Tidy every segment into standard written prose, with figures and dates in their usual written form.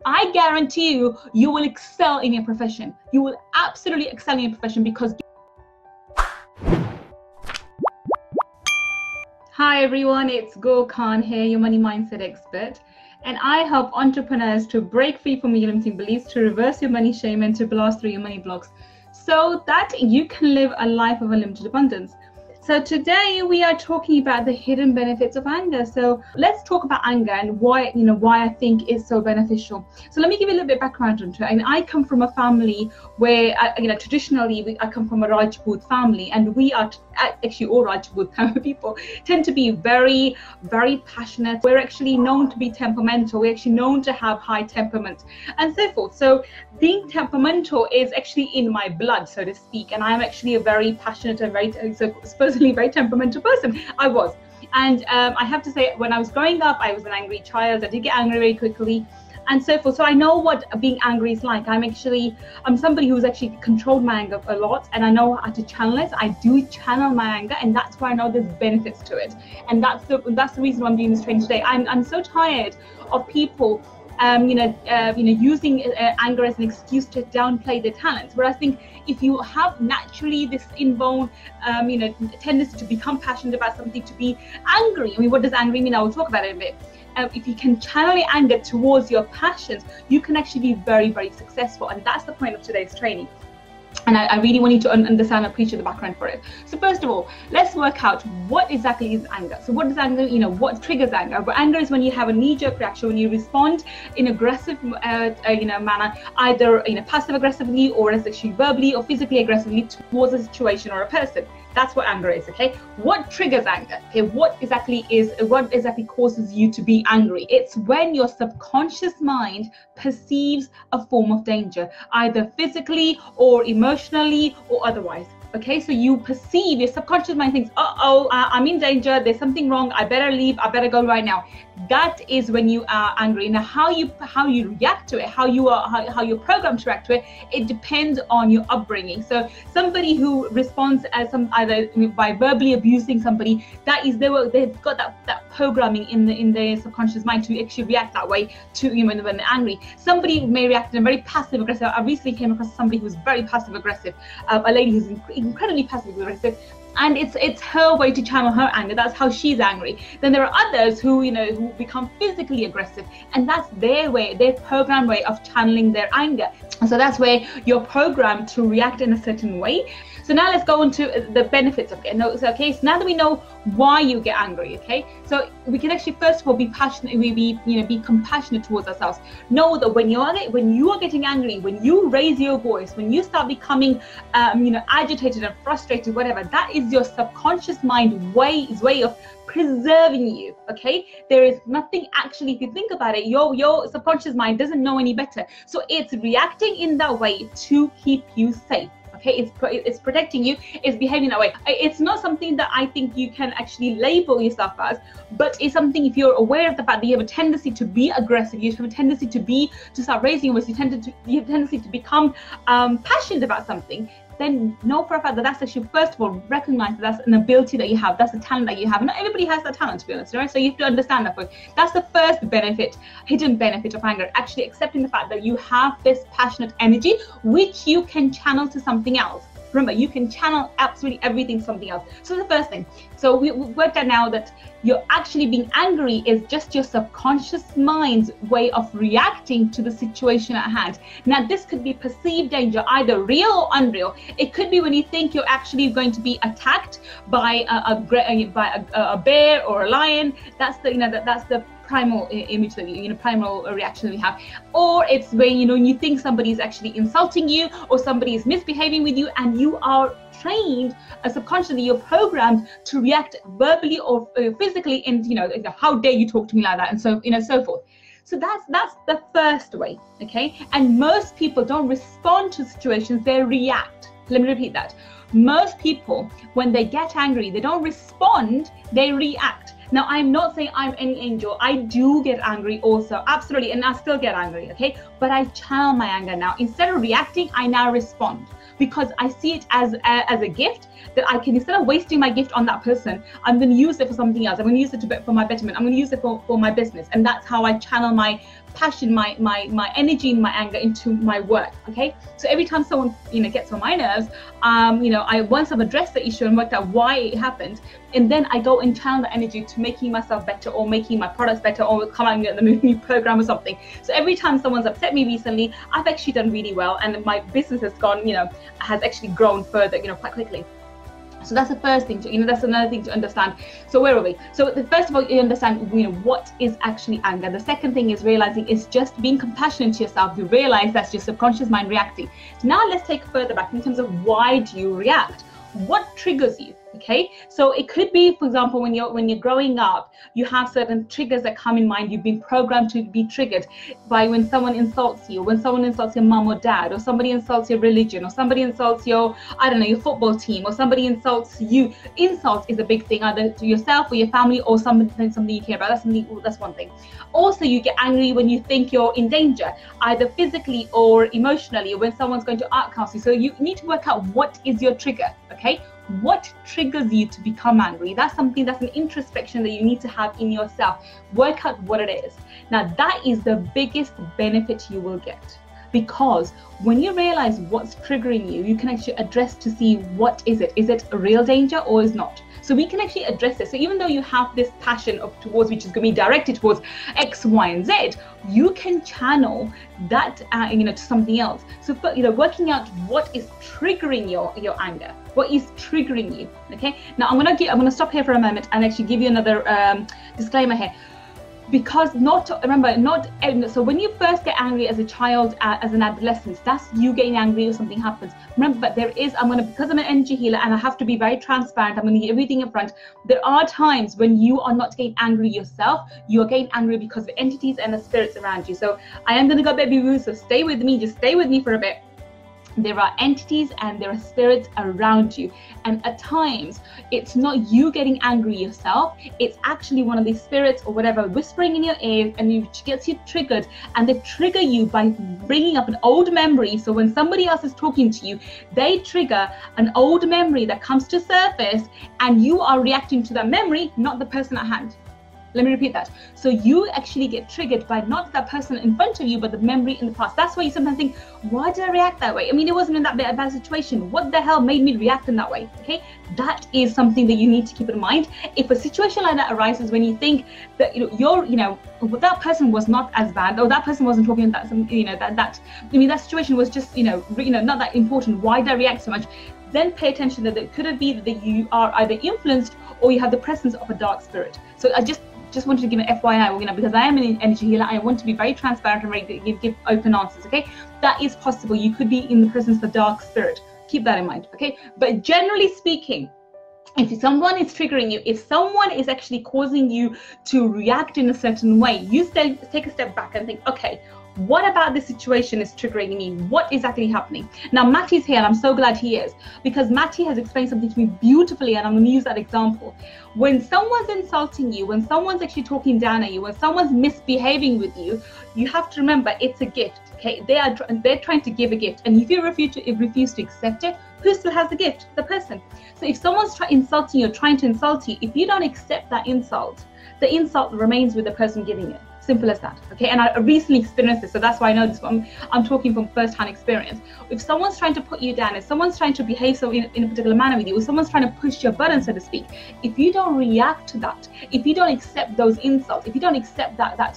I guarantee you, you will excel in your profession. You will absolutely excel in your profession because... Hi everyone, it's Gull Khan here, your money mindset expert. And I help entrepreneurs to break free from your limiting beliefs, to reverse your money shame, and to blast through your money blocks so that you can live a life of unlimited abundance. So today we are talking about the hidden benefits of anger. So let's talk about anger and why I think it's so beneficial. So let me give you a little bit of background onto it. I mean, I come from a family where, traditionally I come from a Rajput family, and we are actually all Rajput people tend to be very, very passionate. We're actually known to be temperamental. We're actually known to have high temperament and so forth. So being temperamental is actually in my blood, so to speak. And I'm actually a very passionate and supposedly very temperamental person. I was. And I have to say, when I was growing up, I was an angry child. I did get angry very quickly and so forth. So I know what being angry is like. I'm somebody who's actually controlled my anger a lot, and I know how to channel it. I do channel my anger, and that's why I know there's benefits to it. And that's the reason why I'm doing this training today. I'm so tired of people using anger as an excuse to downplay their talents. Whereas I think if you have naturally this inborn, tendency to become passionate about something, to be angry. I mean, what does angry mean? I will talk about it a bit. If you can channel your anger towards your passions, you can actually be very, very successful. And that's the point of today's training. And I really want you to understand and appreciate the background for it. So first of all, let's work out what exactly is anger. So what is anger? What triggers anger? But anger is when you have a knee-jerk reaction, when you respond in aggressive, manner, either passive aggressively, or as actually verbally or physically aggressively towards a situation or a person. That's what anger is, okay? What triggers anger? Okay, what exactly causes you to be angry? It's when your subconscious mind perceives a form of danger, either physically or emotionally or otherwise. Okay, so you perceive, your subconscious mind thinks, I'm in danger, there's something wrong, I better leave, I better go right now. That is when you are angry. Now, how you react to it, how you're programmed to react to it, it depends on your upbringing. So somebody who responds as either by verbally abusing somebody, that is they've got that programming in their subconscious mind to actually react that way to when they're angry. Somebody may react in a very passive aggressive. I recently came across somebody who's very passive aggressive, a lady who's incredibly passive aggressive. And it's her way to channel her anger. That's how she's angry. Then there are others who become physically aggressive, and that's their programmed way of channeling their anger. And so that's where you're programmed to react in a certain way. So now let's go on to the benefits of it. So now that we know why you get angry, okay, so we can actually first of all be passionate, be compassionate towards ourselves. Know that when you are getting angry, when you raise your voice, when you start becoming agitated and frustrated, whatever, that is your subconscious mind way of preserving you. Okay, there is nothing actually, if you think about it, your subconscious mind doesn't know any better, so it's reacting in that way to keep you safe. Okay, it's protecting you, it's behaving that way. It's not something that I think you can actually label yourself as, but it's something, if you're aware of the fact that you have a tendency to be aggressive, you have a tendency to start raising your voice, you have a tendency to become passionate about something, then know for a fact that that's actually, first of all, recognize that that's an ability that you have, that's a talent that you have. Not everybody has that talent, to be honest, right? So you have to understand that point. That's the first benefit, hidden benefit of anger, actually accepting the fact that you have this passionate energy, which you can channel to something else. Remember, you can channel absolutely everything to something else. So the first thing, so we worked out now that you're actually being angry is just your subconscious mind's way of reacting to the situation at hand. Now, this could be perceived danger, either real or unreal. It could be when you think you're actually going to be attacked by a bear or a lion. That's the primal image that primal reaction that we have. Or it's when you think somebody is actually insulting you, or somebody is misbehaving with you, and you are trained subconsciously, you're programmed to react verbally or physically, and how dare you talk to me like that, and so forth. So that's the first way, okay? And most people don't respond to situations, they react. Let me repeat that. Most people, when they get angry, they don't respond, they react. Now, I'm not saying I'm any angel. I do get angry also, absolutely, and I still get angry, okay? But I channel my anger now. Instead of reacting, I now respond, because I see it as a gift that I can, instead of wasting my gift on that person, I'm going to use it for something else. I'm going to use it for my betterment. I'm going to use it for my business. And that's how I channel my passion, my energy and my anger into my work. Okay, so every time someone gets on my nerves, once I've addressed the issue and worked out why it happened, and then I go and channel the energy to making myself better, or making my products better, or come out with the new program or something. So every time someone's upset me recently, I've actually done really well, and my business has gone, has actually grown further, quite quickly. So that's the first thing that's another thing to understand. So where are we? So the first of all, you understand, what is actually anger. The second thing is realizing it's just being compassionate to yourself. You realize that's your subconscious mind reacting. So now let's take further back in terms of why do you react? What triggers you? Okay, so it could be, for example, when you're growing up, you have certain triggers that come in mind. You've been programmed to be triggered by when someone insults you, when someone insults your mom or dad, or somebody insults your religion, or somebody insults your, your football team, or somebody insults you. Insult is a big thing, either to yourself or your family, or something you care about. That's one thing. Also, you get angry when you think you're in danger, either physically or emotionally, or when someone's going to art counsel you. So you need to work out what is your trigger. Okay, what triggers you to become angry? That's something, that's an introspection that you need to have in yourself. Work out what it is. Now that is the biggest benefit you will get, because when you realize what's triggering you, you can actually address to see what is it. Is it a real danger or is not? So we can actually address this. So even though you have this passion towards, which is going to be directed towards X, Y, and Z, you can channel that to something else. So working out what is triggering your anger, what is triggering you. Okay, now I'm gonna stop here for a moment and actually give you another disclaimer here. Because so when you first get angry as a child, as an adolescent, that's you getting angry if something happens. Remember, but because I'm an energy healer and I have to be very transparent, I'm going to get everything up front. There are times when you are not getting angry yourself, you are getting angry because of entities and the spirits around you. So I am going to go baby woo, so stay with me, just stay with me for a bit. There are entities and there are spirits around you, and at times it's not you getting angry yourself, it's actually one of these spirits or whatever whispering in your ear, and it gets you triggered, and they trigger you by bringing up an old memory. So when somebody else is talking to you, they trigger an old memory that comes to surface, and you are reacting to that memory, not the person at hand. Let me repeat that. So you actually get triggered by not that person in front of you, but the memory in the past. That's why you sometimes think, why did I react that way? I mean, it wasn't in that bad situation. What the hell made me react in that way? Okay, that is something that you need to keep in mind. If a situation like that arises when you think that that person was not as bad, or that person wasn't talking that that situation was just not that important. Why did I react so much? Then pay attention that it could be that you are either influenced or you have the presence of a dark spirit. So I just wanted to give an FYI, because I am an energy healer, I want to be very transparent and ready to give open answers, okay? That is possible. You could be in the presence of a dark spirit. Keep that in mind, okay? But generally speaking, if someone is triggering you, if someone is actually causing you to react in a certain way, you take a step back and think, okay, what about this situation is triggering me? What is actually happening? Now, Matty's here, and I'm so glad he is, because Matty has explained something to me beautifully, and I'm going to use that example. When someone's insulting you, when someone's actually talking down at you, when someone's misbehaving with you, you have to remember it's a gift. Okay, they're trying to give a gift, and if you refuse to accept it, who still has the gift? The person. So if someone's insulting you or trying to insult you, if you don't accept that insult, the insult remains with the person giving it. Simple as that, okay? And I recently experienced this, so that's why I know this. I'm talking from first-hand experience. If someone's trying to put you down, if someone's trying to behave so in a particular manner with you, if someone's trying to push your button, so to speak, if you don't react to that, if you don't accept those insults, if you don't accept that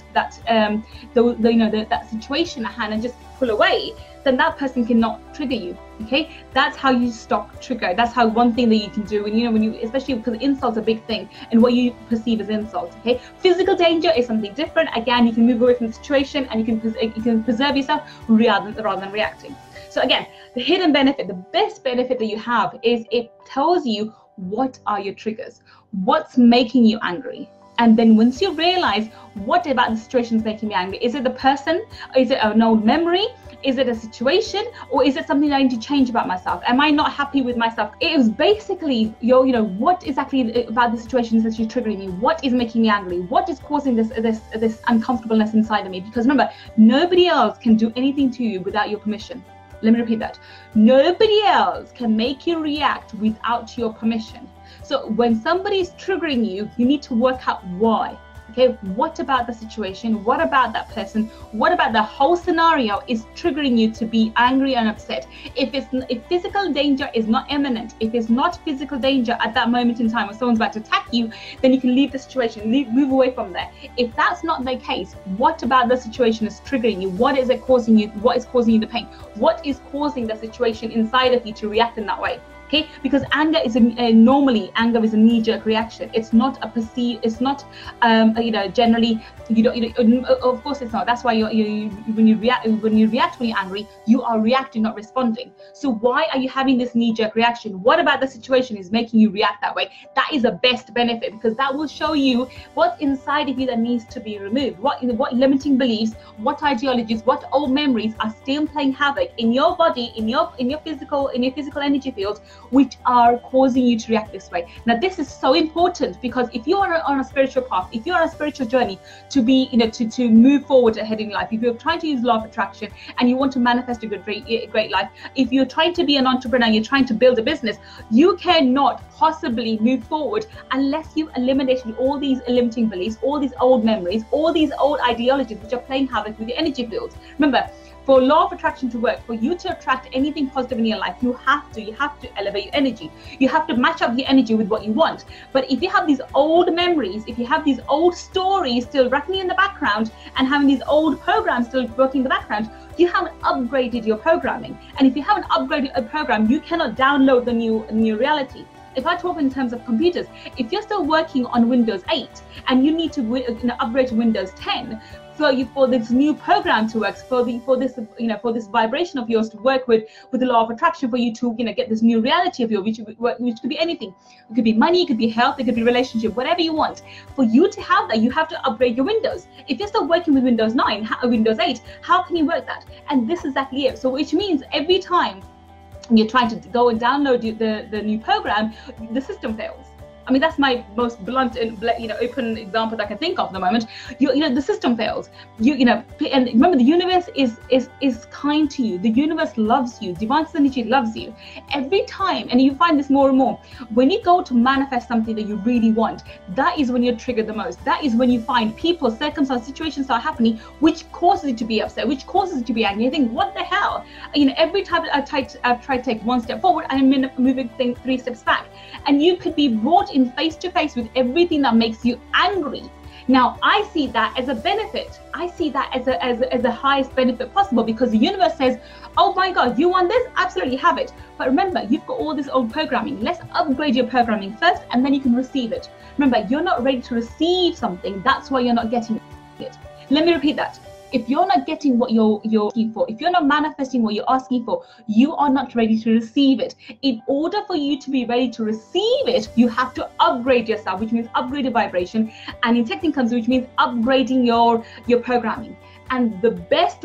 situation at hand and just pull away, then that person cannot trigger you. Okay, that's how you stop trigger. That's how one thing that you can do. And when you, especially because insult's a big thing and what you perceive as insult. Okay, physical danger is something different. Again, you can move away from the situation and you can preserve yourself rather than reacting. So again, the hidden benefit, the best benefit that you have is it tells you what are your triggers, what's making you angry. And then once you realize what about the situation is making me angry, is it the person? Is it an old memory? Is it a situation? Or is it something I need to change about myself? Am I not happy with myself? It was basically what exactly about the situation is actually triggering me? What is making me angry? What is causing this uncomfortableness inside of me? Because remember, nobody else can do anything to you without your permission. Let me repeat that. Nobody else can make you react without your permission. So when somebody is triggering you, you need to work out why. Okay, what about the situation? What about that person? What about the whole scenario is triggering you to be angry and upset? If physical danger is not imminent, if it's not physical danger at that moment in time when someone's about to attack you, then you can leave the situation, move away from there. If that's not the case, what about the situation is triggering you? What is it causing you? What is causing you the pain? What is causing the situation inside of you to react in that way? Okay, because anger is normally anger is a knee-jerk reaction. It's not a perceived. It's not, generally. Of course, it's not. That's why when you react when you're angry, you are reacting, not responding. So why are you having this knee-jerk reaction? What about the situation is making you react that way? That is the best benefit, because that will show you what's inside of you that needs to be removed. What limiting beliefs, what ideologies, what old memories are still playing havoc in your body, in your physical energy field, which are causing you to react this way. Now, this is so important, because if you are on a spiritual path, if you're on a spiritual journey to be, to move forward ahead in life, if you're trying to use law of attraction and you want to manifest a great life, if you're trying to be an entrepreneur, you're trying to build a business, you cannot possibly move forward unless you've eliminated all these limiting beliefs, all these old memories, all these old ideologies which are playing havoc with your energy fields. Remember, for law of attraction to work, for you to attract anything positive in your life, you have to elevate your energy. You have to match up your energy with what you want. But if you have these old memories, if you have these old stories still rattling in the background and having these old programs still working in the background, you haven't upgraded your programming. And if you haven't upgraded a program, you cannot download the new reality. If I talk in terms of computers, if you're still working on Windows 8 and you need to upgrade to Windows 10, for this new program to work, for this vibration of yours to work with the law of attraction, for you to get this new reality of yours, which could be anything. It could be money, it could be health, it could be relationship, whatever you want. For you to have that, you have to upgrade your Windows. If you're still working with Windows 9, Windows 8, how can you work that? And this is exactly it. So which means every time you're trying to go and download the new program, the system fails. I mean, that's my most blunt and open example that I can think of at the moment. The system fails. And remember, the universe is kind to you. The universe loves you. Divine energy loves you. Every time, and you find this more and more, when you go to manifest something that you really want, that is when you're triggered the most. That is when you find people, circumstances, situations are happening which causes you to be upset, which causes you to be angry. You think, what the hell? Every time I've tried to take one step forward, I'm moving 3 steps back, and you could be brought in face to face with everything that makes you angry. Now, I see that as a benefit. I see that as the highest benefit possible, because the universe says, oh my God, you want this? Absolutely, have it. But remember, you've got all this old programming. Let's upgrade your programming first, and then you can receive it. Remember, you're not ready to receive something. That's why you're not getting it. Let me repeat that. If you're not getting what you're asking for, if you're not manifesting what you're asking for, you are not ready to receive it. In order for you to be ready to receive it, you have to upgrade yourself, which means upgrade your vibration, and in technical terms, which means upgrading your programming. And the best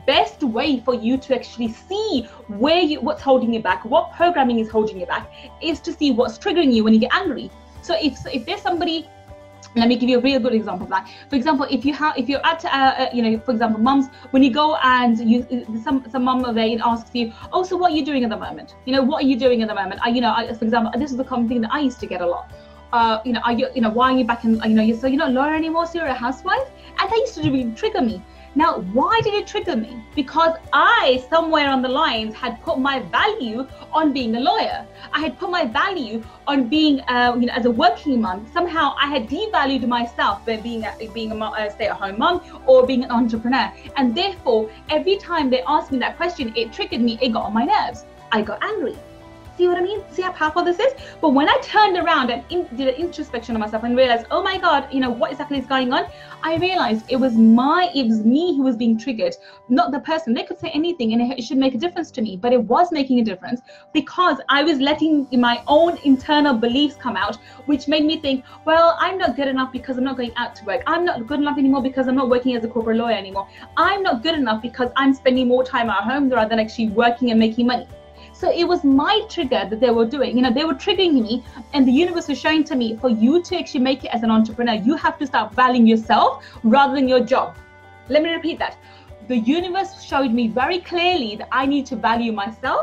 way for you to actually see what's holding you back, what programming is holding you back, is to see what's triggering you when you get angry. So if there's somebody, let me give you a real good example of that. For example, if you're at, for example, mums, when you go and some mum of there asks you, oh, so what are you doing at the moment? What are you doing at the moment? For example, this is the common thing that I used to get a lot. Are you, why are you back in, so you're not a lawyer anymore, so you're a housewife? And that used to really trigger me. Now, why did it trigger me? Because I, somewhere on the lines, had put my value on being a lawyer. I had put my value on being, as a working mom. Somehow, I had devalued myself by being a stay-at-home mom or being an entrepreneur. And therefore, every time they asked me that question, it triggered me. It got on my nerves. I got angry. See what I mean? See how powerful this is? But when I turned around and did an introspection of myself and realized, oh my God, what exactly is going on? I realized it was me who was being triggered, not the person. They could say anything and it should make a difference to me, but it was making a difference because I was letting my own internal beliefs come out, which made me think, well, I'm not good enough because I'm not going out to work. I'm not good enough anymore because I'm not working as a corporate lawyer anymore. I'm not good enough because I'm spending more time at home rather than actually working and making money. So it was my trigger that they were doing. They were triggering me, and the universe was showing to me, for you to actually make it as an entrepreneur, you have to start valuing yourself rather than your job. Let me repeat that. The universe showed me very clearly that I need to value myself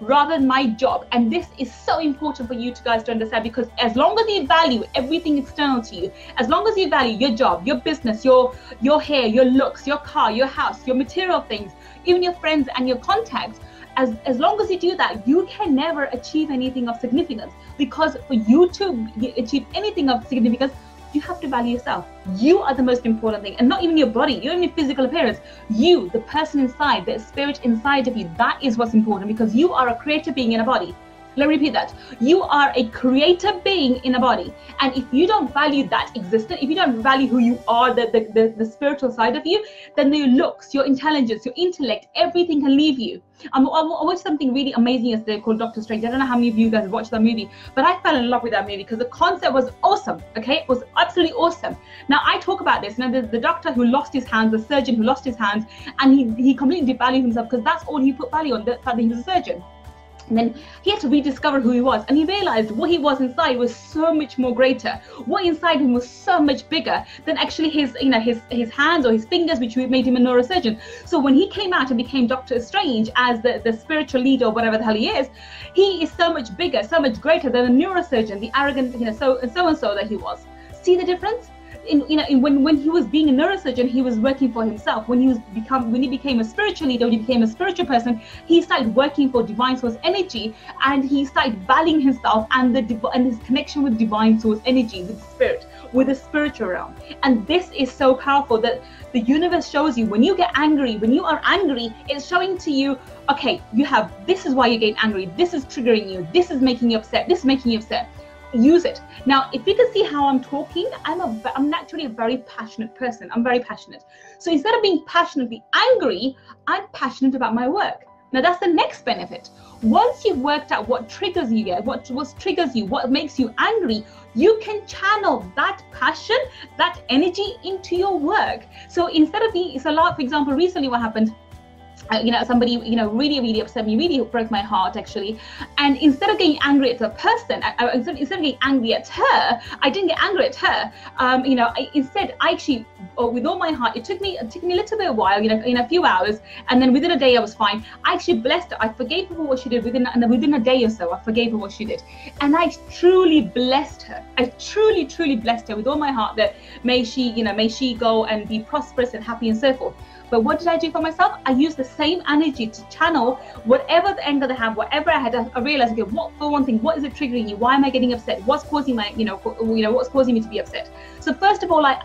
rather than my job. And this is so important for you guys to understand, because as long as you value everything external to you, as long as you value your job, your business, your hair, your looks, your car, your house, your material things, even your friends and your contacts, as long as you do that, you can never achieve anything of significance. Because for you to achieve anything of significance, you have to value yourself. You are the most important thing, and not even your body, not even your physical appearance. You, the person inside, the spirit inside of you, that is what's important, because you are a creative being in a body. Let me repeat that. You are a creative being in a body. And if you don't value that existence, if you don't value who you are, the spiritual side of you, then your looks, your intelligence, your intellect, everything can leave you. I watched something really amazing yesterday called Doctor Strange. I don't know how many of you guys watched that movie, but I fell in love with that movie because the concept was awesome. Okay, it was absolutely awesome. Now I talk about this. Now the doctor who lost his hands, the surgeon who lost his hands, and he completely devalued himself because that's all he put value on, the fact that he was a surgeon. And then he had to rediscover who he was, and he realized what he was inside was so much more greater. What inside him was so much bigger than actually his hands or his fingers, which made him a neurosurgeon. So when he came out and became Doctor Strange as the spiritual leader or whatever the hell he is so much bigger, so much greater than the neurosurgeon, the arrogant, so that he was. See the difference? When he was being a neurosurgeon, he was working for himself. When he became a spiritual leader, when he became a spiritual person, he started working for divine source energy, and he started valuing himself and his connection with divine source energy, with spirit, with the spiritual realm. And this is so powerful that the universe shows you when you get angry, when you are angry, it's showing to you, okay, this is why you're getting angry, this is triggering you, this is making you upset, this is making you upset. Use it. Now, if you can see how I'm talking, I'm naturally a very passionate person. I'm very passionate. So instead of being passionately angry, I'm passionate about my work. Now that's the next benefit. Once you've worked out what triggers you get, what triggers you, what makes you angry, you can channel that passion, that energy into your work. So instead of being, for example, recently what happened, somebody, really upset me, really broke my heart actually. And instead of getting angry at the person, instead of getting angry at her, I didn't get angry at her. Instead, I actually, with all my heart, it took me a little bit of a while, in a few hours, and then within a day I was fine. I actually blessed her. I forgave her for what she did within a day or so. I forgave her what she did, and I truly blessed her. I truly blessed her with all my heart, that may she go and be prosperous and happy and so forth. But what did I do for myself? I used the same energy to channel whatever the anger they have, whatever I had. I realized, okay, for one thing, what is it triggering you? Why am I getting upset? What's causing what's causing me to be upset? So first of all, I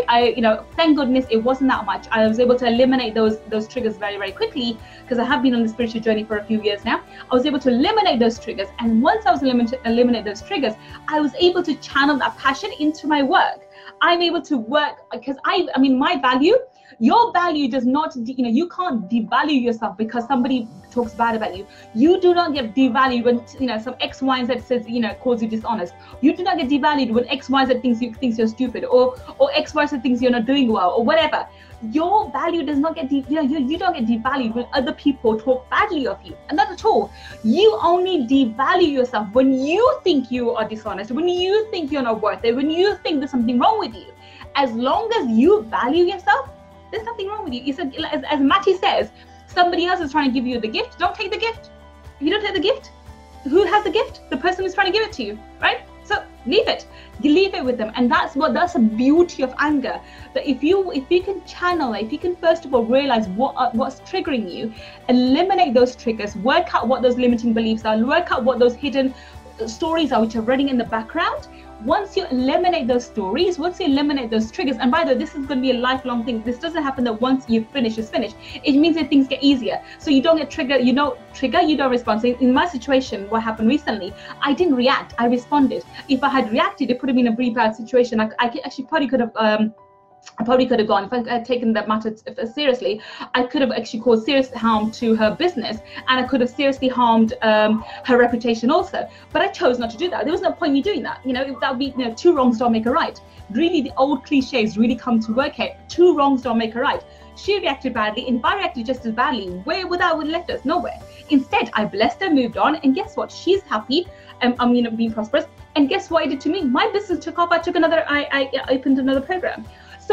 thank goodness it wasn't that much. I was able to eliminate those triggers very, very quickly, because I have been on the spiritual journey for a few years now. I was able to eliminate those triggers, and once I was able to eliminate those triggers, I was able to channel that passion into my work. I'm able to work because my value. Your value does not, you can't devalue yourself because somebody talks bad about you. You do not get devalued when, some X, Y, and Z says, calls you dishonest. You do not get devalued when X, Y, Z thinks you're stupid, or X, Y, Z thinks you're not doing well, or whatever. Your value does not get, you don't get devalued when other people talk badly of you. And not at all. You only devalue yourself when you think you are dishonest, when you think you're not worth it, when you think there's something wrong with you. As long as you value yourself, there's nothing wrong with you. It's as Matty says, somebody else is trying to give you the gift. Don't take the gift. If you don't take the gift, who has the gift? The person who's trying to give it to you, right? So leave it. You leave it with them, and that's the beauty of anger. That if you can channel it, if you can first of all realize what's triggering you, eliminate those triggers, work out what those limiting beliefs are, work out what those hidden stories are which are running in the background. Once you eliminate those stories, once you eliminate those triggers, and by the way, this is going to be a lifelong thing. This doesn't happen that once you finish, it's finished. It means that things get easier. So you don't get triggered, you don't respond. So in my situation, what happened recently, I didn't react, I responded. If I had reacted, it put me in a pretty bad situation. I actually probably could have gone. If I had taken that matter seriously, I could have actually caused serious harm to her business, and I could have seriously harmed her reputation also. But I chose not to do that. There was no point in me doing that. That would be, two wrongs don't make a right. Really, the old cliches really come to work here. Two wrongs don't make a right. She reacted badly, and if I reacted just as badly, where would that have left us? Nowhere. Instead, I blessed her, moved on, and guess what? She's happy. I'm being prosperous. And guess what it did to me? My business took off. I opened another program. So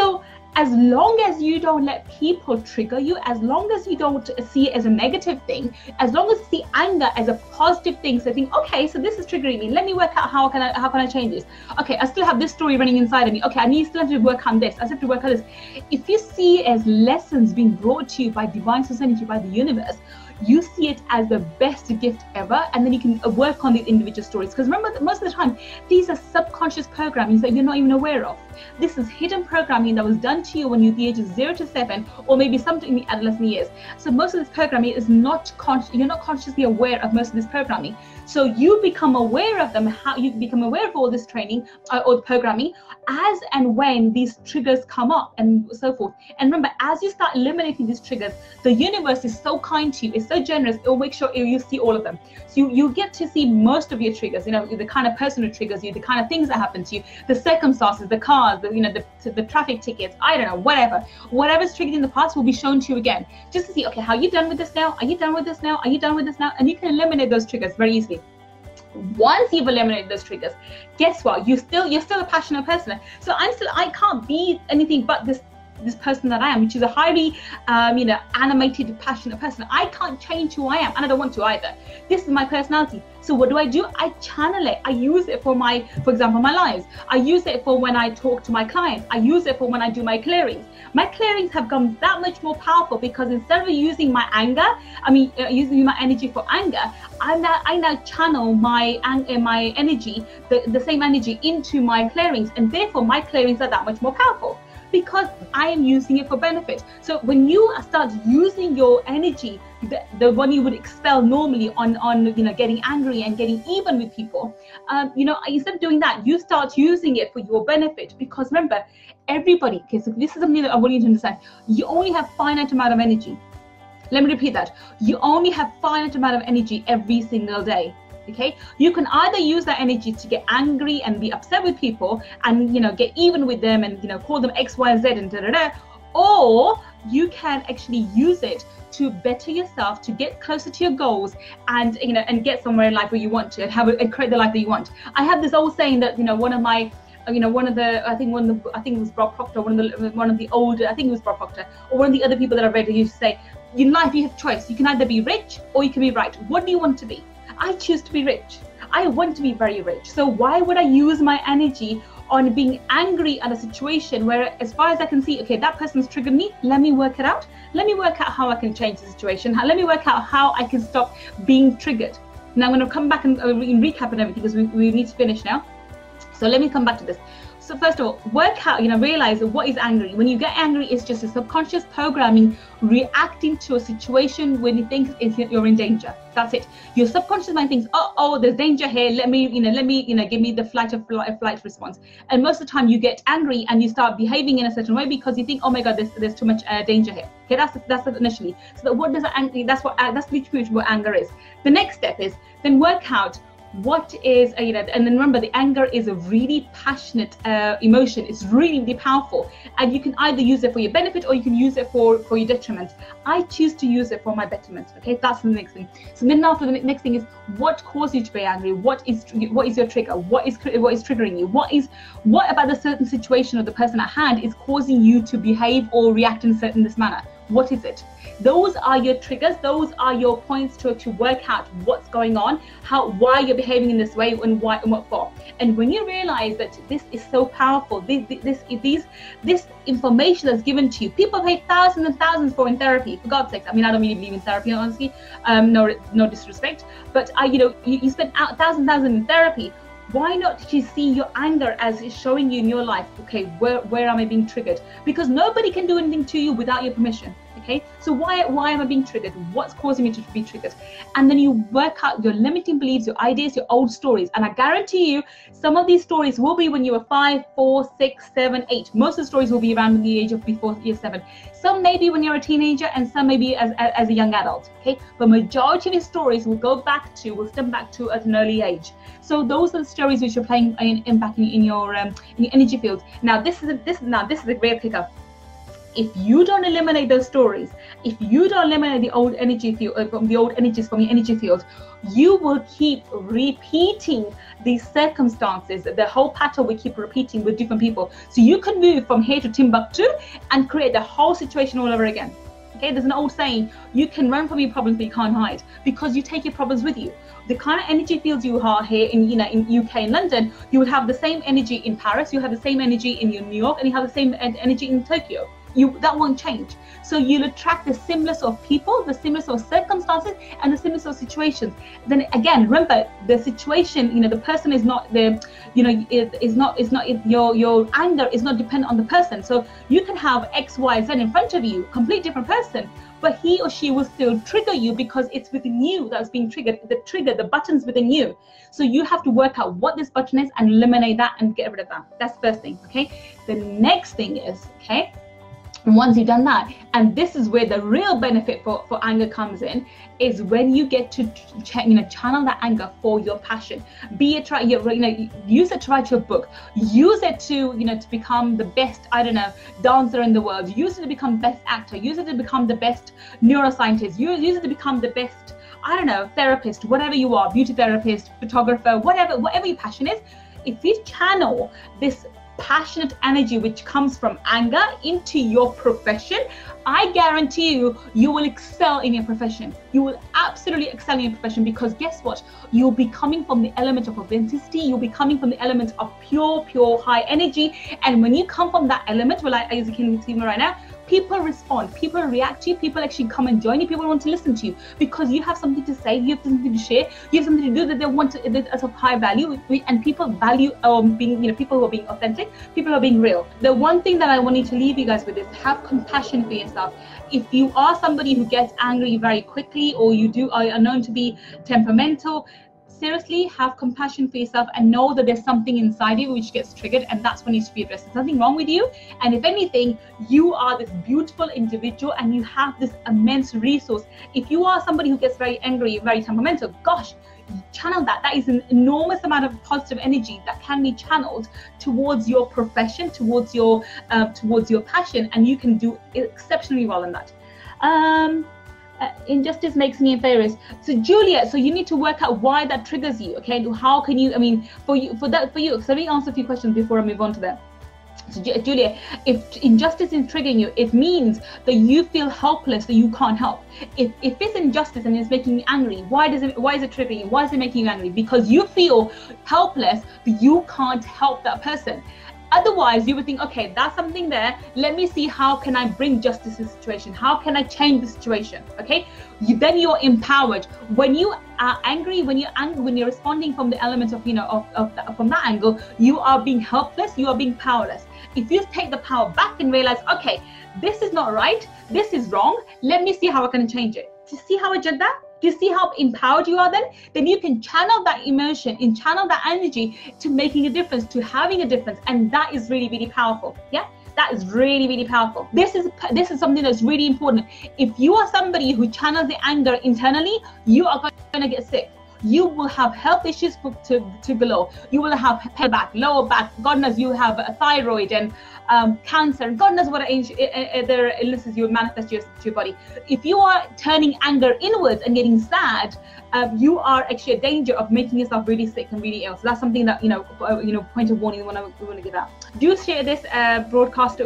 as long as you don't let people trigger you, as long as you don't see it as a negative thing, as long as you see anger as a positive thing, so think, okay, so this is triggering me, let me work out how can I change this. Okay, I still have this story running inside of me. Okay, I still have to work on this. I still have to work on this. If you see it as lessons being brought to you by divine sovereignty, by the universe, you see it as the best gift ever, and then you can work on the individual stories. Because remember that most of the time, these are subconscious programming that you're not even aware of. This is hidden programming that was done to you when you're the age of 0 to 7, or maybe something in the adolescent years. So most of this programming is not you're not consciously aware of most of this programming. So you become aware of them, how you become aware of all this training or programming as and when these triggers come up and so forth. And remember, as you start eliminating these triggers, the universe is so kind to you, it's so generous, it will make sure you see all of them. So you get to see most of your triggers, you know, the kind of person who triggers you, the kind of things that happen to you, the circumstances, the cars, the traffic tickets, I don't know, whatever's triggered in the past will be shown to you again, just to see, okay, how are you done with this now? Are you done with this now? Are you done with this now? And you can eliminate those triggers very easily. Once you've eliminated those triggers, guess what? You're still a passionate person. So I can't be anything but this person that I am, which is a highly animated, passionate person. I can't change who I am, and I don't want to either. This is my personality. So what do? I channel it. I use it for example, my lives. I use it for when I talk to my clients. I use it for when I do my clearings. My clearings have become that much more powerful because instead of using my anger, using my energy for anger, I now channel my energy, the same energy, into my clearings, and therefore my clearings are that much more powerful, because I am using it for benefit. So when you start using your energy, the one you would expel normally on getting angry and getting even with people, instead of doing that, you start using it for your benefit. Because remember, everybody, okay, so this is something that I want you to understand, you only have finite amount of energy. Let me repeat that. You only have finite amount of energy every single day. Okay, you can either use that energy to get angry and be upset with people and get even with them and call them X, Y, Z and or you can actually use it to better yourself, to get closer to your goals, and get somewhere in life where you want to, and create the life that you want. I have this old saying that I think it was Bob Proctor, one of the older, I think it was Bob Proctor, or one of the other people that I read, used to say, in life you have choice. You can either be rich or you can be right. What do you want to be? I choose to be rich. I want to be very rich. So why would I use my energy on being angry at a situation where, as far as I can see, okay, that person's triggered me, let me work it out. Let me work out how I can change the situation. Let me work out how I can stop being triggered. Now I'm going to come back and recap and everything, because we need to finish now. So let me come back to this. So first of all, work out, realize what is angry. When you get angry, it's just a subconscious programming reacting to a situation when you think you're in danger. That's it. Your subconscious mind thinks, oh, there's danger here. Let me give me the flight response. And most of the time you get angry and you start behaving in a certain way because you think, oh my God, there's too much danger here. Okay, that's initially. So what does angry? That's literally what anger is. The next step is then work out what is and then remember, the anger is a really passionate emotion. It's really, really powerful, and you can either use it for your benefit or you can use it for your detriment. I choose to use it for my betterment. Okay, that's the next thing. So then after, the next thing is, what caused you to be angry? What is your trigger? What is triggering you? What about the certain situation or the person at hand is causing you to behave or react in this manner? What is it? Those are your triggers. Those are your points to work out what's going on, why you're behaving in this way, and why and what for. And when you realize that this is so powerful, this information that's given to you, people pay thousands and thousands for in therapy. For God's sake, I don't really believe in therapy, honestly. No disrespect, but you spend thousands in therapy. Why not you see your anger as it's showing you in your life? Okay, where am I being triggered? Because nobody can do anything to you without your permission. Okay, so why am I being triggered? What's causing me to be triggered? And then you work out your limiting beliefs, your ideas, your old stories. And I guarantee you, some of these stories will be when you were 5, 4, 6, 7, 8. Most of the stories will be around the age of before year 7. Some maybe when you're a teenager, and some maybe as a young adult. Okay, but majority of these stories will stem back to at an early age. So those are the stories which are playing impact in your energy field. Now this is a great pickup. If you don't eliminate those stories, if you don't eliminate the old energy the old energies from your energy field, you will keep repeating these circumstances. The whole pattern will keep repeating with different people. So you can move from here to Timbuktu and create the whole situation all over again. Okay, there's an old saying, you can run from your problems but you can't hide, because you take your problems with you. The kind of energy fields you are here in, in UK and London, you will have the same energy in Paris, you have the same energy in New York, and you have the same energy in Tokyo. That won't change. So you'll attract the similar sort of people, the similar sort of circumstances, and the similar sort of situations. Then again, remember, the situation, the person is not the, your anger is not dependent on the person. So you can have X, Y, Z in front of you, complete different person, but he or she will still trigger you because it's within you that's being triggered. The button's within you. So you have to work out what this button is and eliminate that and get rid of that. That's the first thing, okay? The next thing is, okay, once you've done that, and this is where the real benefit for anger comes in, is when you get to channel that anger for your passion. Be it use it to write your book, use it to to become the best dancer in the world, use it to become best actor, use it to become the best neuroscientist, use it to become the best therapist, whatever you are, beauty therapist, photographer, whatever your passion is. If you channel this passionate energy which comes from anger into your profession, I guarantee you will excel in your profession. You will absolutely excel in your profession, because guess what? You'll be coming from the element of authenticity. You'll be coming from the element of pure high energy. And when you come from that element, as you can see me right now, people respond, people react to you, people actually come and join you, people want to listen to you, because you have something to say, you have something to share, you have something to do that they want to, that's of high value, and people value being, people who are being authentic, people who are being real. The one thing that I wanted to leave you guys with is have compassion for yourself. If you are somebody who gets angry very quickly, or are known to be temperamental, seriously, have compassion for yourself and know that there's something inside you which gets triggered, and that's what needs to be addressed. There's nothing wrong with you, and if anything, you are this beautiful individual and you have this immense resource. If you are somebody who gets very angry, very temperamental, gosh, channel that. That is an enormous amount of positive energy that can be channeled towards your profession, towards your passion, and you can do exceptionally well in that. Injustice makes me inferior. So Julia, so you need to work out why that triggers you. Okay, how can you? For you. So let me answer a few questions before I move on to that. So Julia, if injustice is triggering you, it means that you feel helpless, that you can't help. If it's injustice and it's making you angry, why is it triggering you? Why is it making you angry? Because you feel helpless, but you can't help that person. Otherwise, you would think, okay, that's something there. Let me see, how can I bring justice to the situation? How can I change the situation? Okay, then you're empowered. When you are angry, when you're responding from the element of from that angle, you are being helpless. You are being powerless. If you take the power back and realize, okay, this is not right, this is wrong. Let me see how I can change it. Do you see how I did that? Do you see how empowered you are then? Then you can channel that emotion and channel that energy to making a difference, to having a difference. And that is really, really powerful. Yeah, that is really, really powerful. This is something that's really important. If you are somebody who channels the anger internally, you are going to get sick. You will have health issues to below. You will have back, lower back. God knows you have a thyroid and cancer, and God knows what other illnesses you will manifest to your body. If you are turning anger inwards and getting sad, you are actually a danger of making yourself really sick and really ill. So that's something that point of warning we want to give out. Do share this broadcast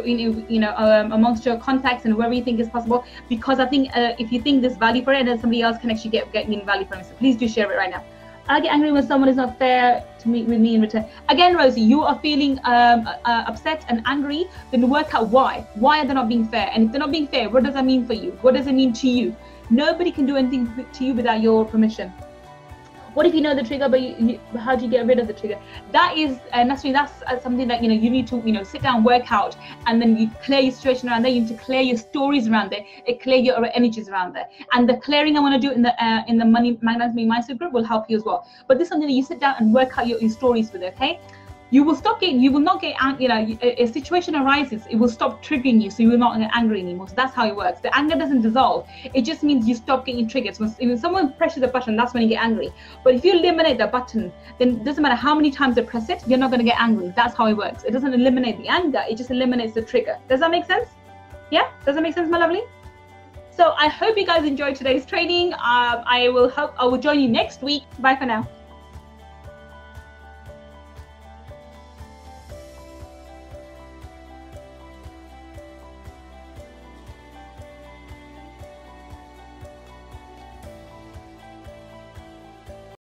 amongst your contacts and wherever you think is possible, because I think if you think there's value for it, then somebody else can actually get value from it. So please do share it right now. I get angry when someone is not fair to me with me in return. Again, Rosie, you are feeling upset and angry, then work out why. Why are they not being fair? And if they're not being fair, what does that mean for you? What does it mean to you? Nobody can do anything to you without your permission. What if you know the trigger, but how do you get rid of the trigger? That is, and that's something that you need to sit down, work out, and then you clear your situation around there. You need to clear your stories around there, clear your energies around there. And the clearing I want to do in the Money Magnetizing Mindset group will help you as well. But this is something that you sit down and work out your stories with. Okay. You will not get, a situation arises, it will stop triggering you, so you will not get angry anymore. So that's how it works. The anger doesn't dissolve. It just means you stop getting triggered. So when someone presses a button, that's when you get angry. But if you eliminate the button, then it doesn't matter how many times they press it, you're not going to get angry. That's how it works. It doesn't eliminate the anger, it just eliminates the trigger. Does that make sense? Yeah, does that make sense, my lovely? So I hope you guys enjoyed today's training. I will join you next week. Bye for now.